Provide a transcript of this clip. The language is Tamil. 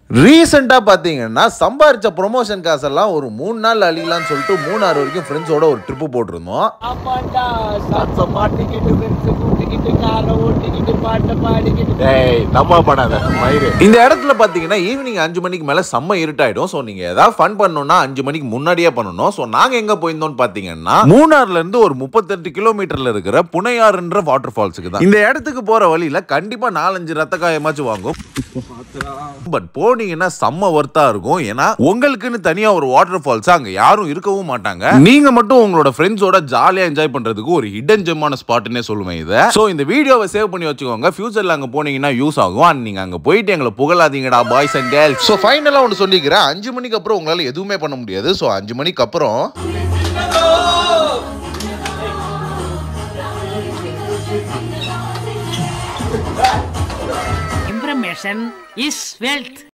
ரீசெண்டா பாத்தீங்கன்னா சம்பாரிச்ச ப்ரொமோஷன் காசெல்லாம் ஒரு 3 நாள் அழிக்கலாம்னு சொல்லிட்டு மூணாறு வரைக்கும் ஃப்ரெண்ட்ஸோட ஒரு ட்ரிப் போட்டிருந்தோம். இந்த இடத்துல பாத்தீங்கன்னா ஈவினிங் 5 மணிக்கு மேல செம்ம இருட்டாயிடும். சோ நீங்க ஏதாவது ஃபன் பண்ணணும்னா 5 மணிக்கு முன்னாடியே பண்ணணும். சோ நாங்க எங்க போயிருந்தோம்னு பாத்தீங்கன்னா மூணாறுல இருந்து ஒரு 38 கிலோமீட்டர்ல இருக்கிற புனையாறுன்ற வாட்டர் ஃபால்ஸுக்கு தான். இந்த இடத்துக்கு போற வழியில கண்டிப்பா 4-5 ரத்த காயமாச்சும் வாங்கும். பட் போனீங்கன்னா செம்ம வர்த்தா இருக்கும். ஏன்னா உங்களுக்குன்னு தனியா ஒரு வாட்டர் ஃபால்ஸ் அங்க யாரும் இருக்கவும் மாட்டாங்க. நீங்க மட்டும் உங்களோட ஃப்ரெண்ட்ஸோட ஜாலியா என்ஜாய் பண்றதுக்கு ஒரு ஹிடன் ஜெம்மான ஸ்பாட்னே சொல்லுவேன் இத. சோ இந்த வீடியோவை சேவ் பண்ணி வச்சுக்கோங்க. ஃபியூச்சர்ல அங்க போனீங்கன்னா யூஸ் ஆகும். அண்ட் நீங்க அங்க போயிட்டு எங்களை புகழாதீங்கடா பாய்ஸ் அண்ட் கேர்ள்ஸ். சோ ஃபைனலா ஒன்னு சொல்லிக்கிறேன், 5 மணிக்கு அப்புறம் உங்களால எதுவுமே பண்ண முடியாது. சோ 5 மணிக்கு அப்புறம் Information is wealth.